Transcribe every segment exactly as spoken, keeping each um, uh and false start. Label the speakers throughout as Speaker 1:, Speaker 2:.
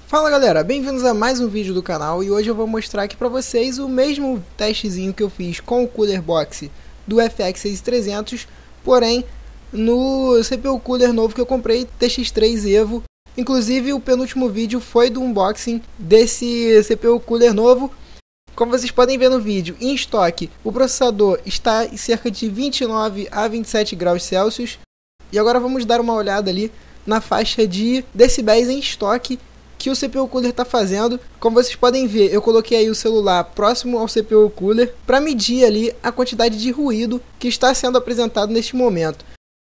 Speaker 1: Fala galera, bem-vindos a mais um vídeo do canal e hoje eu vou mostrar aqui pra vocês o mesmo testezinho que eu fiz com o Cooler Box do F X seis mil e trezentos, porém no C P U Cooler novo que eu comprei, T X três Evo. Inclusive o penúltimo vídeo foi do unboxing desse C P U Cooler novo. Como vocês podem ver no vídeo, em estoque, o processador está em cerca de vinte e nove a vinte e sete graus Celsius. E agora vamos dar uma olhada ali na faixa de decibéis em estoque que o C P U Cooler está fazendo. Como vocês podem ver, eu coloquei aí o celular próximo ao C P U Cooler para medir ali a quantidade de ruído que está sendo apresentado neste momento.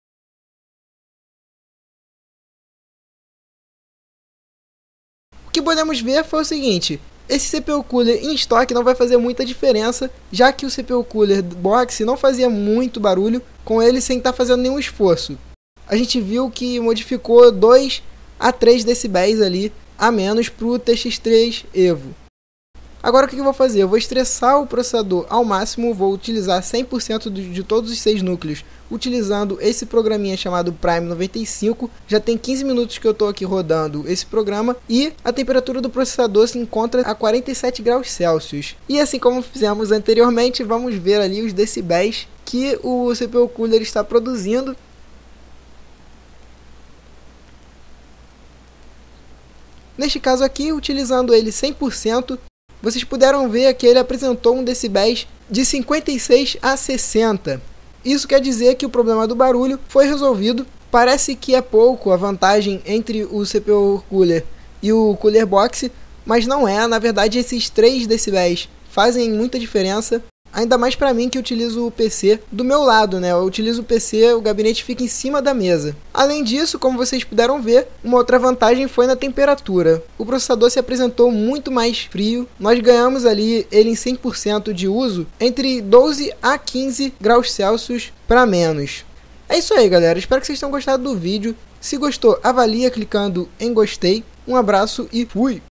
Speaker 1: O que podemos ver foi o seguinte: esse C P U Cooler em estoque não vai fazer muita diferença, já que o C P U Cooler Box não fazia muito barulho com ele sem estar fazendo nenhum esforço. A gente viu que modificou dois a três decibéis ali a menos para o T X três Evo. Agora o que eu vou fazer? Eu vou estressar o processador ao máximo, vou utilizar cem por cento de todos os seis núcleos, utilizando esse programinha chamado Prime noventa e cinco. Já tem quinze minutos que eu estou aqui rodando esse programa e a temperatura do processador se encontra a quarenta e sete graus Celsius. E assim como fizemos anteriormente, vamos ver ali os decibéis que o C P U Cooler está produzindo. Neste caso aqui, utilizando ele cem por cento, vocês puderam ver que ele apresentou um decibéis de cinquenta e seis a sessenta. Isso quer dizer que o problema do barulho foi resolvido. Parece que é pouco a vantagem entre o C P U Cooler e o Cooler Box, mas não é. Na verdade, esses três decibéis fazem muita diferença. Ainda mais para mim que utilizo o P C do meu lado, né? Eu utilizo o P C, o gabinete fica em cima da mesa. Além disso, como vocês puderam ver, uma outra vantagem foi na temperatura. O processador se apresentou muito mais frio. Nós ganhamos ali ele em cem por cento de uso entre doze a quinze graus Celsius para menos. É isso aí, galera. Espero que vocês tenham gostado do vídeo. Se gostou, avalia clicando em gostei. Um abraço e fui!